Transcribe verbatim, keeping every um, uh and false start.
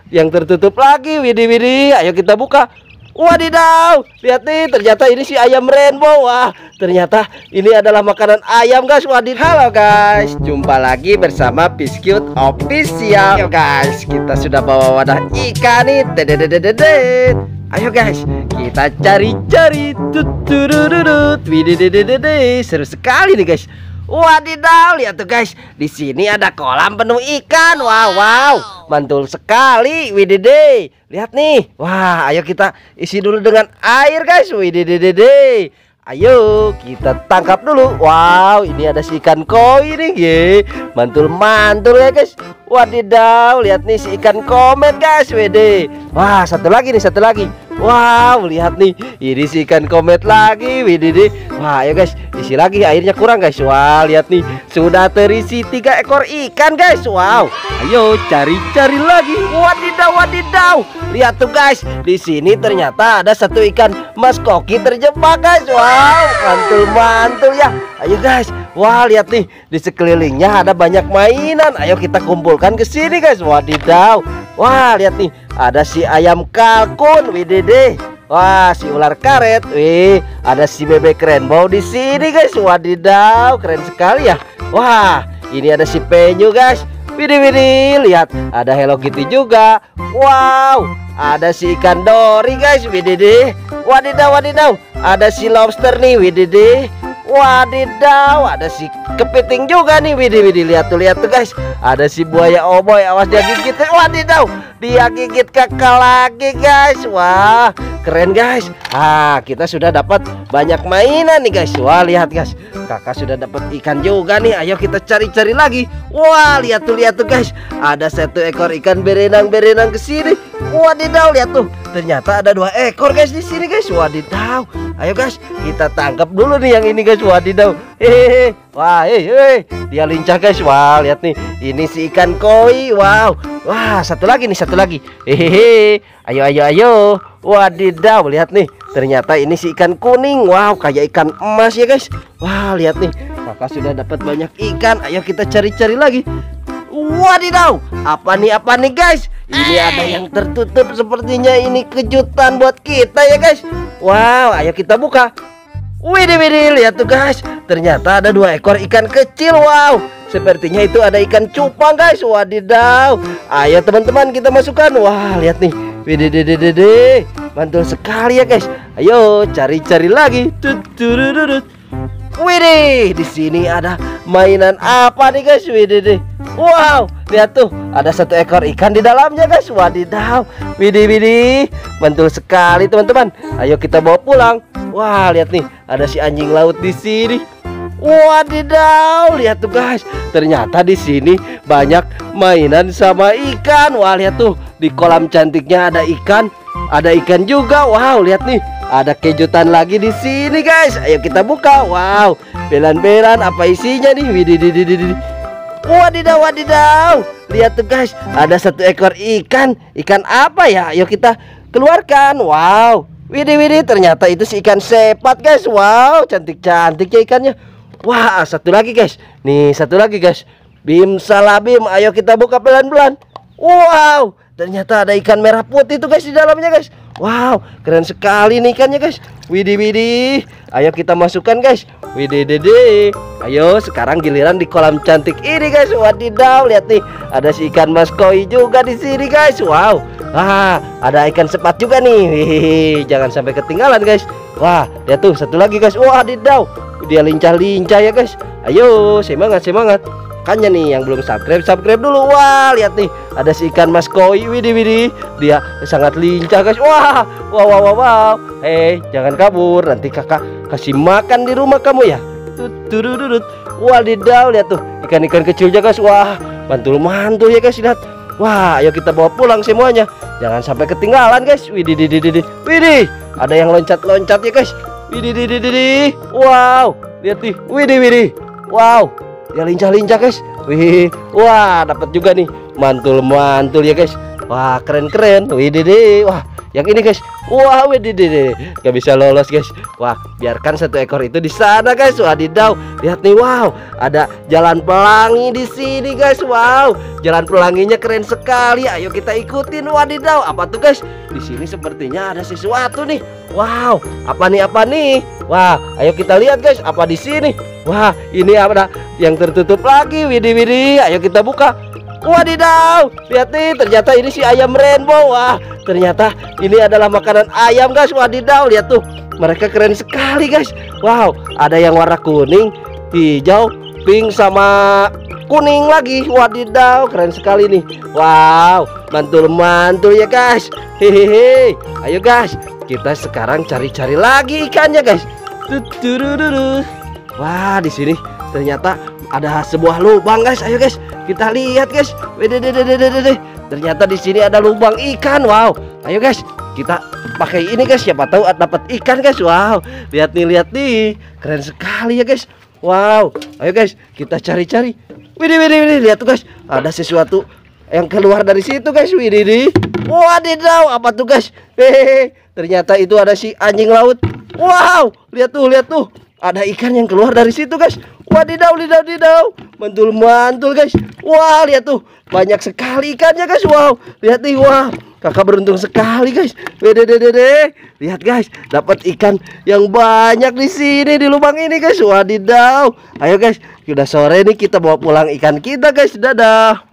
yang tertutup lagi. Widih widih, ayo kita buka. Wadidaw, lihat nih, ternyata ini si ayam rainbow. Wah, ternyata ini adalah makanan ayam guys. Wadidaw. Halo guys, jumpa lagi bersama Piscute Official. Ayo guys, kita sudah bawa wadah ikan nih. Dededededed. Ayo guys, kita cari-cari. Tutururut. Widididididid. Seru sekali nih guys. Wadidaw, lihat tuh guys, di sini ada kolam penuh ikan. Wow, wow, mantul sekali. Wididih, lihat nih. Wah, ayo kita isi dulu dengan air guys. Wididididih. Ayo kita tangkap dulu. Wow, ini ada si ikan koi nih, ye. Mantul-mantul ya guys. Wadidaw, lihat nih si ikan komet guys. Widih. Wah, satu lagi nih, satu lagi. Wow, lihat nih, ini si ikan komet lagi. Widih deh. Wah, ayo guys, isi lagi, airnya kurang guys. Wah, lihat nih, sudah terisi tiga ekor ikan guys. Wow, ayo cari-cari lagi. Wadidaw, wadidaw. Lihat tuh guys, di sini ternyata ada satu ikan mas koki terjebak guys. Wow, mantul-mantul ya. Ayo guys, wah lihat nih, di sekelilingnya ada banyak mainan. Ayo kita kumpulkan ke sini guys. Wadidaw. Wah, lihat nih, ada si ayam kalkun. Widih deh. Wah, si ular karet. Wih, ada si bebek rainbow di sini guys. Wadidaw, keren sekali ya. Wah, ini ada si penyu guys. Widih widih, lihat, ada Hello Kitty juga. Wow, ada si ikan dori guys. Widih deh. Wadidaw, wadidaw, ada si lobster nih. Widih deh. Wadidaw, ada si kepiting juga nih. Widih widih, lihat tuh, lihat tuh guys, ada si buaya oboy. Awas dia gigit. Wadidaw, dia gigit kakak lagi guys. Wah, keren guys. Ah, kita sudah dapat banyak mainan nih guys. Wah, lihat guys, kakak sudah dapat ikan juga nih. Ayo kita cari-cari lagi. Wah, lihat tuh, lihat tuh guys, ada satu ekor ikan berenang-berenang ke sini. Wadidaw, lihat tuh, ternyata ada dua ekor guys di sini guys. Wadidaw. Ayo guys, kita tangkap dulu nih yang ini guys. Wadidaw. Hehehe. Wah, hehehe. Dia lincah guys. Wah, lihat nih, ini si ikan koi. Wow. Wah, satu lagi nih, satu lagi. Hehehe. Ayo, ayo, ayo. Wadidaw, lihat nih, ternyata ini si ikan kuning. Wow, kayak ikan emas ya guys. Wah, lihat nih, kakak sudah dapat banyak ikan. Ayo kita cari-cari lagi. Wadidaw, apa nih, apa nih guys? Ini ada yang tertutup, sepertinya ini kejutan buat kita ya guys. Wow, ayo kita buka. Widih widih, lihat tuh guys, ternyata ada dua ekor ikan kecil. Wow, sepertinya itu ada ikan cupang guys. Wadidaw. Ayo teman-teman, kita masukkan. Wah, lihat nih, widih widih widih, mantul sekali ya guys. Ayo cari-cari lagi. Tutururut. Widih, di sini ada mainan apa nih guys? Widih deh. Wow, lihat tuh, ada satu ekor ikan di dalamnya guys. Wadidaw, widih widih, mantul sekali teman-teman. Ayo kita bawa pulang. Wah, lihat nih, ada si anjing laut di sini. Wadidaw, lihat tuh guys, ternyata di sini banyak mainan sama ikan. Wah, lihat tuh, di kolam cantiknya ada ikan, ada ikan juga. Wow, lihat nih, ada kejutan lagi di sini guys. Ayo kita buka. Wow, belan-belan, apa isinya nih? Widih widih widih. Wadidaw, wadidaw, lihat tuh guys, ada satu ekor ikan. Ikan apa ya? Ayo kita keluarkan. Wow, widih widih, ternyata itu si ikan sepat guys. Wow, cantik-cantik ya ikannya. Wah, satu lagi guys. Nih, satu lagi guys. Bim salabim. Ayo kita buka pelan-pelan. Wow, ternyata ada ikan merah putih tuh guys di dalamnya guys. Wow, keren sekali nih ikannya guys. Widih widih. Ayo kita masukkan guys. Widih dede. Ayo sekarang giliran di kolam cantik ini guys. Wadidaw, lihat nih, ada si ikan mas koi juga di sini guys. Wow. Ah, ada ikan sepat juga nih. Hihihi, jangan sampai ketinggalan guys. Wah, lihat tuh, satu lagi guys. Wadidaw, dia lincah-lincah ya guys. Ayo semangat, semangat. Makanya nih yang belum subscribe, subscribe dulu. Wah, lihat nih, ada si ikan mas koi. Widih widih, dia sangat lincah guys. Wah, wow wow wow, wow. Hei, jangan kabur, nanti kakak kasih makan di rumah kamu ya. Tutururut. Wadidaw, lihat tuh, ikan-ikan kecilnya guys. Wah, mantul-mantul ya guys, lihat. Wah, ayo kita bawa pulang semuanya, jangan sampai ketinggalan guys. Widih widih widih, widih, ada yang loncat-loncat ya guys. Widih widih widih. Wow, lihat nih, widih widih. Wow, dia lincah-lincah guys. Wih, wah, dapat juga nih, mantul-mantul ya guys. Wah, keren-keren. Widih deh. Wah, yang ini guys. Wah, widih, gak bisa lolos guys. Wah, biarkan satu ekor itu di sana guys. Wadidaw, lihat nih, wow, ada jalan pelangi di sini guys. Wow, jalan pelanginya keren sekali. Ayo kita ikutin. Wadidaw, apa tuh guys? Di sini sepertinya ada sesuatu nih. Wow, apa nih apa nih? Wah, ayo kita lihat guys, apa di sini? Wah, ini apa yang tertutup lagi? Widih, widih, ayo kita buka. Wadidaw, lihat nih, ternyata ini si ayam rainbow. Wah, ternyata ini adalah makanan ayam guys. Wadidaw, lihat tuh, mereka keren sekali guys. Wow, ada yang warna kuning, hijau, pink, sama kuning lagi. Wadidaw, keren sekali nih. Wow, mantul-mantul ya guys. Hehehe, ayo guys, kita sekarang cari-cari lagi ikannya guys. Wah, di sini ternyata ada sebuah lubang guys. Ayo guys, kita lihat guys. Ternyata di sini ada lubang ikan. Wow, ayo guys, kita pakai ini guys. Siapa tahu dapat ikan guys. Wow, lihat nih, lihat nih, keren sekali ya guys. Wow, ayo guys, kita cari-cari. Widih, widih, widih, lihat tuh guys, ada sesuatu yang keluar dari situ guys. Widih, widih. Wadidaw, apa tuh guys? Hehehe, ternyata itu ada si anjing laut. Wow, lihat tuh, lihat tuh, ada ikan yang keluar dari situ guys. Wadidaw, lidaw, lidaw, mantul-mantul guys. Wah, lihat tuh, banyak sekali ikannya guys. Wow, lihat nih, wah, kakak beruntung sekali guys. Wede, dede, dede. Lihat guys, dapat ikan yang banyak di sini di lubang ini guys. Wadidaw. Ayo guys, sudah sore nih, kita bawa pulang ikan kita guys. Dadah.